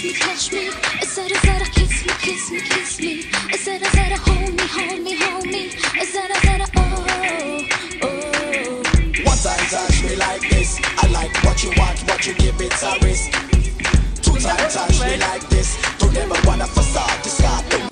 touch me. I said, kiss me, kiss me, kiss me. I said, hold me, hold me, hold me. I said, oh, oh. One time touch me like this. I like what you want, what you give it a risk. Two time touch me like this. Don't ever wanna facade, discard the